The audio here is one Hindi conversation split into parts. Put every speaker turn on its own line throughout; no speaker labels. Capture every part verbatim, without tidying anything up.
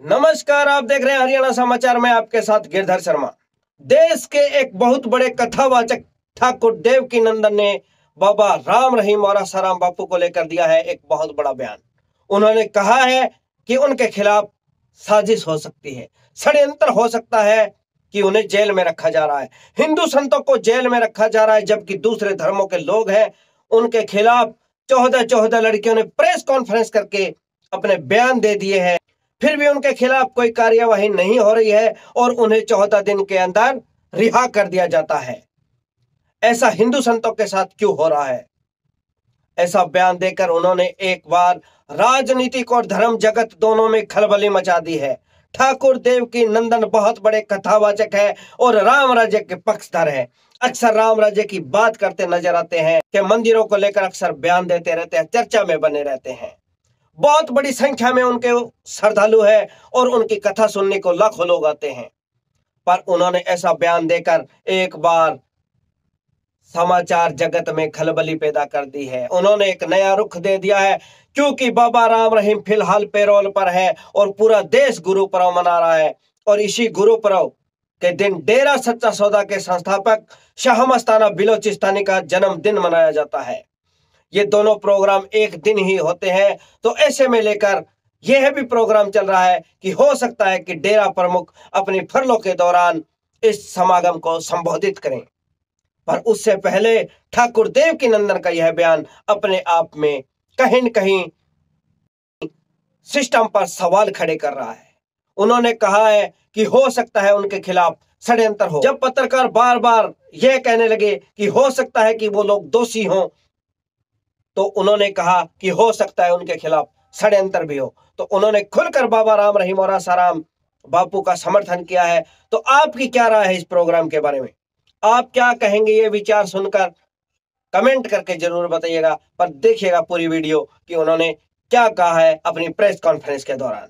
नमस्कार, आप देख रहे हैं हरियाणा समाचार में आपके साथ गिरधर शर्मा। देश के एक बहुत बड़े कथावाचक ठाकुर देवकी नंदन ने बाबा राम रहीम और आसाराम बापू को लेकर दिया है एक बहुत बड़ा बयान। उन्होंने कहा है कि उनके खिलाफ साजिश हो सकती है, षड्यंत्र हो सकता है कि उन्हें जेल में रखा जा रहा है। हिंदू संतों को जेल में रखा जा रहा है, जबकि दूसरे धर्मों के लोग हैं उनके खिलाफ चौदह चौदह लड़कियों ने प्रेस कॉन्फ्रेंस करके अपने बयान दे दिए हैं, फिर भी उनके खिलाफ कोई कार्यवाही नहीं हो रही है और उन्हें चौदह दिन के अंदर रिहा कर दिया जाता है। ऐसा हिंदू संतों के साथ क्यों हो रहा है? ऐसा बयान देकर उन्होंने एक बार राजनीतिक और धर्म जगत दोनों में खलबली मचा दी है। ठाकुर देवकी नंदन बहुत बड़े कथावाचक है और राम राज्य के पक्षधर है। अक्सर राम राज्य की बात करते नजर आते हैं कि मंदिरों को लेकर अक्सर बयान देते रहते हैं, चर्चा में बने रहते हैं। बहुत बड़ी संख्या में उनके श्रद्धालु है और उनकी कथा सुनने को लाखों लोग आते हैं, पर उन्होंने ऐसा बयान देकर एक बार समाचार जगत में खलबली पैदा कर दी है। उन्होंने एक नया रुख दे दिया है, क्योंकि बाबा राम रहीम फिलहाल पैरोल पर है और पूरा देश गुरु पर्व मना रहा है। और इसी गुरु पर्व के दिन डेरा सच्चा सौदा के संस्थापक शाह मस्ताना बिलोचिस्तानी का जन्मदिन मनाया जाता है। ये दोनों प्रोग्राम एक दिन ही होते हैं, तो ऐसे में लेकर यह भी प्रोग्राम चल रहा है कि हो सकता है कि डेरा प्रमुख अपनी फरलों के दौरान इस समागम को संबोधित करें। पर उससे पहले ठाकुर देवकी नंदन का यह बयान अपने आप में कहीं न कहीं सिस्टम पर सवाल खड़े कर रहा है। उन्होंने कहा है कि हो सकता है उनके खिलाफ षड्यंत्र हो। जब पत्रकार बार बार यह कहने लगे कि हो सकता है कि वो लोग दोषी हों, तो उन्होंने कहा कि हो सकता है उनके खिलाफ षड्यंत्र भी हो। तो उन्होंने खुलकर बाबा राम रहीम और आसाराम बापू का समर्थन किया है। तो आपकी क्या राय है इस प्रोग्राम के बारे में? आप क्या कहेंगे? ये विचार सुनकर कमेंट करके जरूर बताइएगा। पर देखिएगा पूरी वीडियो कि उन्होंने क्या कहा है अपनी प्रेस कॉन्फ्रेंस के दौरान।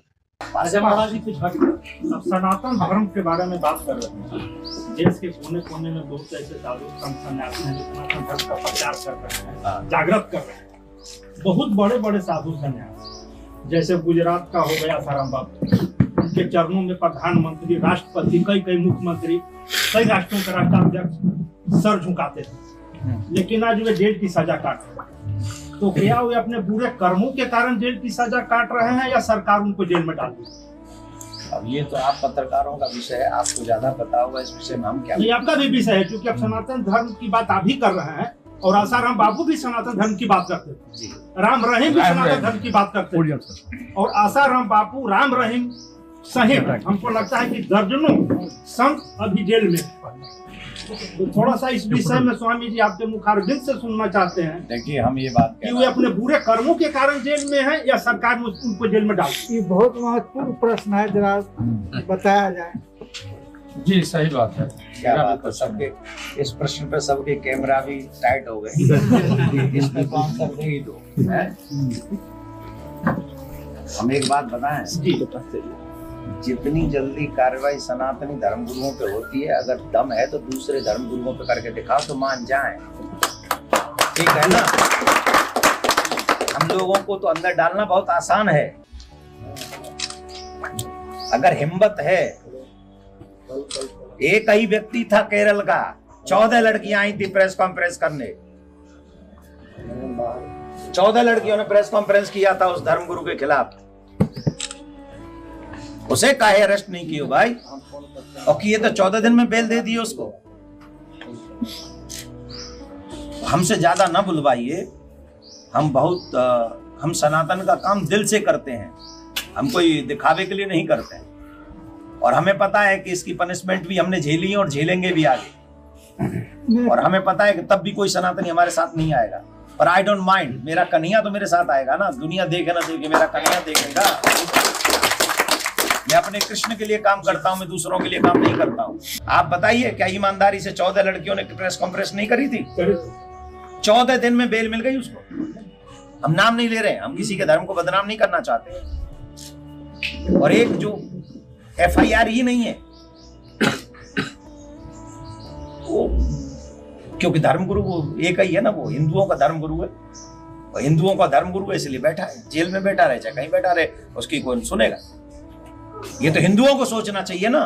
अब सनातन धर्म के बारे में बात कर रहे हैं। देश के कोने कोने में बहुत ऐसे साधु संत सन्यासी हैं जो सनातन धर्म का प्रचार कर रहे हैं, जागृत कर रहे हैं। बहुत बड़े बड़े साधु सन्यासी, जैसे गुजरात का हो गया आसाराम बापू, उनके चरणों में प्रधानमंत्री, राष्ट्रपति, कई कई मुख्यमंत्री, कई राष्ट्रों के राष्ट्राध्यक्ष सर झुकाते थे, लेकिन आज वे जेल की सजा काट रहे हैं। तो क्या वे अपने बुरे कर्मों के कारण जेल की सजा काट रहे हैं या सरकार उनको जेल में डाल दी?
अब ये तो आप पत्रकारों का विषय है, आपको ज्यादा पता होगा इस विषय में। हम क्या,
ये आपका भी विषय है, क्योंकि आप सनातन धर्म की बात आप भी कर रहे हैं और आसाराम बापू भी सनातन धर्म की बात करते थे, राम रहीम भी सनातन धर्म की बात करते थे, और आसाराम बापू, राम रहीम सहित हमको लगता है कि दर्जनों संत अभी जेल में। तो थोड़ा सा इस विषय में स्वामी जी आपके मुखारबिंद से सुनना चाहते हैं।
देखिए, हम ये बात
कि वे अपने बुरे कर्मों के कारण जेल में हैं या सरकार ने उनको जेल में डाल?
ये बहुत महत्वपूर्ण प्रश्न है, जरा बताया जाए।
जी सही बात है।
क्या बात है, सबके इस प्रश्न पे सबके कैमरा भी टाइट हो गए। इसमें तो आंसर दे ही दो। हम एक बात बताएं जी, जितनी जल्दी कार्रवाई सनातनी धर्म गुरुओं पे होती है, अगर दम है तो दूसरे धर्म गुरुओं पे करके दिखाओ तो मान जाएं। ठीक है ना? हम लोगों को तो अंदर डालना बहुत आसान है, अगर हिम्मत है। एक ही व्यक्ति था केरल का, चौदह लड़कियां आई थी प्रेस कॉन्फ्रेंस करने। चौदह लड़कियों ने प्रेस कॉन्फ्रेंस किया था उस धर्मगुरु के खिलाफ। उसे काहे अरेस्ट नहीं किया भाई? और किए तो चौदह दिन में बेल दे दी उसको। हमसे ज्यादा ना बुलवाइए। हम बहुत आ, हम सनातन का काम दिल से करते हैं, हम कोई दिखावे के लिए नहीं करते हैं। और हमें पता है कि इसकी पनिशमेंट भी हमने झेली है और झेलेंगे भी आगे। और हमें पता है कि तब भी कोई सनातनी हमारे साथ नहीं आएगा। पर आई डोंट माइंड, मेरा कन्हैया तो मेरे साथ आएगा ना। दुनिया देखे ना देखे, मेरा कन्हैया देखेगा। मैं अपने कृष्ण के लिए काम करता हूं, मैं दूसरों के लिए काम नहीं करता हूं। आप बताइए, क्या ईमानदारी से चौदह लड़कियों ने प्रेस कॉन्फ्रेंस नहीं करी थी? चौदह दिन में बेल मिल गई उसको। हम नाम नहीं ले रहे हैं, हम किसी के धर्म को बदनाम नहीं करना चाहते। और एक जो एफ आई आर ही नहीं है, वो क्योंकि धर्मगुरु वो एक ही है ना, वो हिंदुओं का धर्मगुरु है। और हिंदुओं का धर्मगुरु है, इसलिए बैठा है, जेल में बैठा रहे, चाहे कहीं बैठा रहे, उसकी कौन सुनेगा? ये तो हिंदुओं को सोचना चाहिए ना।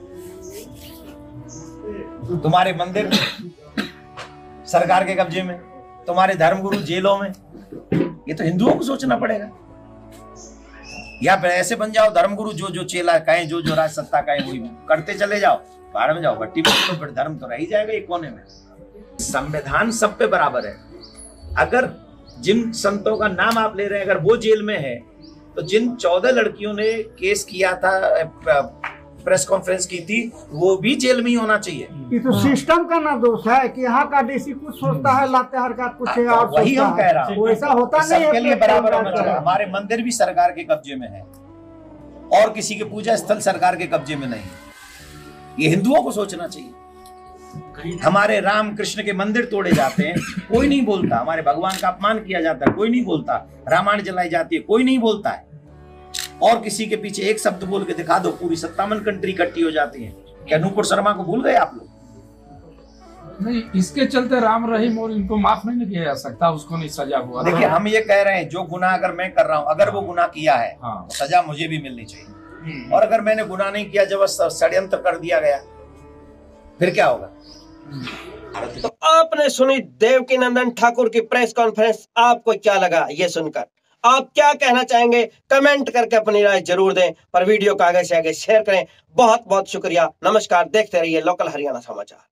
तुम्हारे मंदिर सरकार के कब्जे में, तुम्हारे धर्मगुरु जेलों में, ये तो हिंदुओं को सोचना पड़ेगा। या फिर ऐसे बन जाओ धर्मगुरु, जो जो चेला कहें, जो जो राज सत्ता कहें वही करते चले जाओ, बाहर में जाओ भट्टी में, तो फिर धर्म तो रह ही जाएगा एक कोने में। संविधान सब पे बराबर है। अगर जिन संतों का नाम आप ले रहे हैं, अगर वो जेल में है, तो जिन चौदह लड़कियों ने केस किया था, प्रेस कॉन्फ्रेंस की थी, वो भी जेल में ही होना चाहिए।
ये तो सिस्टम का ना दोष है कि यहाँ का डीसी कुछ सोचता है, लातेहार का कुछ है और
वही हम कह रहा हूँ,
ऐसा होता नहीं है।
सबके लिए बराबर होना चाहिए। हमारे मंदिर भी सरकार के कब्जे में है और किसी के पूजा स्थल सरकार के कब्जे में नहीं है। ये हिंदुओं को सोचना चाहिए। हमारे राम कृष्ण के मंदिर तोड़े जाते हैं, कोई नहीं बोलता। हमारे भगवान का अपमान किया जाता है, कोई नहीं बोलता। रामायण जलाई जाती है, कोई नहीं बोलता है। और किसी के पीछे एक शब्द बोल के दिखा दो, पूरी सत्तावन कंट्री इकट्ठी हो जाती है। क्या नूपुर शर्मा को भूल गए आप लोग?
नहीं, इसके चलते राम रहीम और इनको माफ नहीं किया जा सकता, उसको नहीं सजा हुआ।
देखिए, हम ये कह रहे हैं, जो गुनाह अगर मैं कर रहा हूं, अगर वो गुनाह किया है,
हाँ।
तो सजा मुझे भी मिलनी चाहिए। और अगर मैंने गुनाह नहीं किया, जब षड्यंत्र कर दिया गया, फिर क्या होगा?
तो आपने सुनी देवकीनंदन ठाकुर की प्रेस कॉन्फ्रेंस। आपको क्या लगा ये सुनकर? आप क्या कहना चाहेंगे? कमेंट करके अपनी राय जरूर दें, पर वीडियो को आगे से आगे शेयर करें। बहुत बहुत शुक्रिया। नमस्कार। देखते रहिए लोकल हरियाणा समाचार।